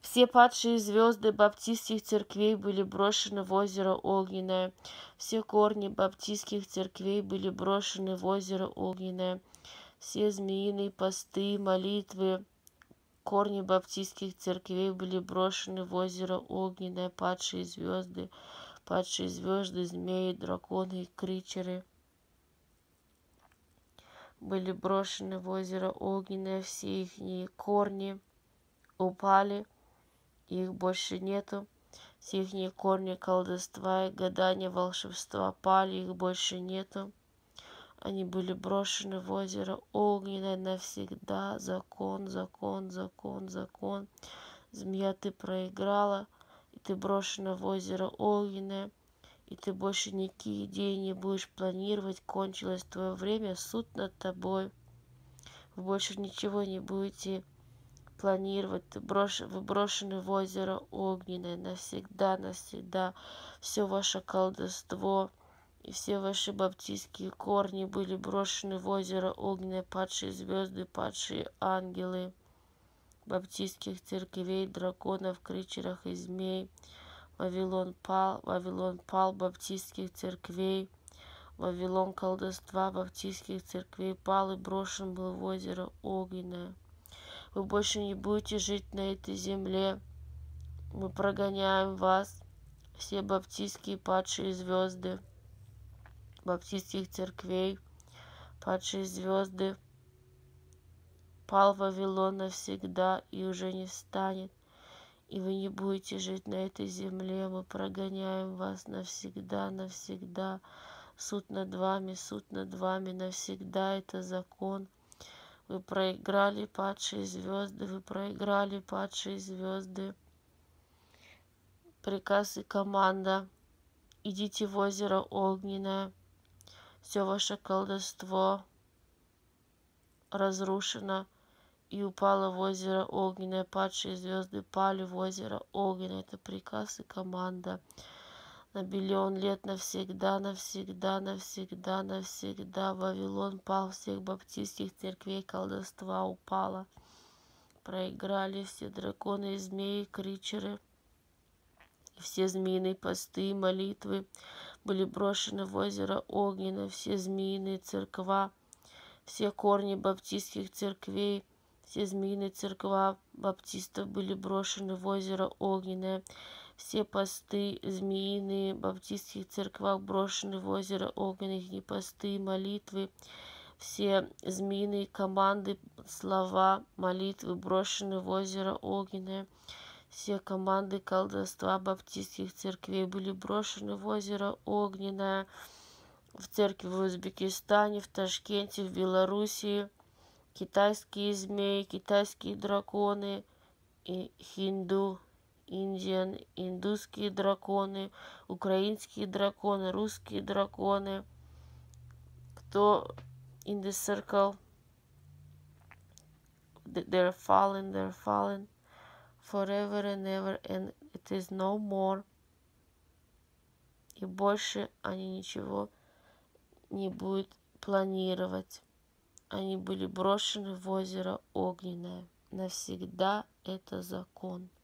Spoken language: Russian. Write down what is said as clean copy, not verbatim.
Все падшие звезды баптистских церквей были брошены в озеро Огненное. Все корни баптистских церквей были брошены в озеро Огненное. Все змеиные посты, молитвы, корни баптистских церквей были брошены в озеро Огненное. Падшие звезды, змеи, драконы и кричеры были брошены в озеро Огненное. Все их корни упали. Их больше нету. Все их корни колдовства и гадания, волшебства пали, их больше нету. Они были брошены в озеро Огненное навсегда. Закон, закон, закон, закон. Змея, ты проиграла, и ты брошена в озеро Огненное, и ты больше никакие идеи не будешь планировать. Кончилось твое время, суд над тобой. Вы больше ничего не будете планировать, вы брошены в озеро Огненное навсегда, навсегда. Все ваше колдовство и все ваши баптистские корни были брошены в озеро Огненное. Падшие звезды, падшие ангелы баптистских церквей, драконов, кричерах и змей. Вавилон пал баптистских церквей. Вавилон колдовства баптистских церквей пал и брошен был в озеро Огненное. Вы больше не будете жить на этой земле. Мы прогоняем вас, все баптистские падшие звезды, баптистских церквей, падшие звезды. Пал Вавилон навсегда и уже не встанет. И вы не будете жить на этой земле. Мы прогоняем вас навсегда, навсегда. Суд над вами навсегда. Это закон. Вы проиграли, падшие звезды, вы проиграли, падшие звезды. Приказ и команда. Идите в озеро Огненное. Все ваше колдовство разрушено и упало в озеро Огненное. Падшие звезды пали в озеро Огненное. Это приказ и команда. На миллион лет навсегда, навсегда, навсегда, навсегда. Вавилон пал, всех баптистских церквей колдовства упало. Проиграли все драконы и змеи, кричеры. Все змеиные посты и молитвы были брошены в озеро Огненное. Все змеиные церква, все корни баптистских церквей, все змеиные церква баптистов были брошены в озеро Огненное. Все посты змеиные баптистских церквах брошены в озеро Огненное. Их посты и молитвы. Все змеиные команды, слова, молитвы брошены в озеро Огненное. Все команды колдовства баптистских церквей были брошены в озеро Огненное. В церкви в Узбекистане, в Ташкенте, в Белоруссии. Китайские змеи, китайские драконы, и индусские драконы, украинские драконы, русские драконы. Кто in the circle, they're fallen forever and ever, and it is no more. И больше они ничего не будут планировать. Они были брошены в озеро Огненное. Навсегда это закон.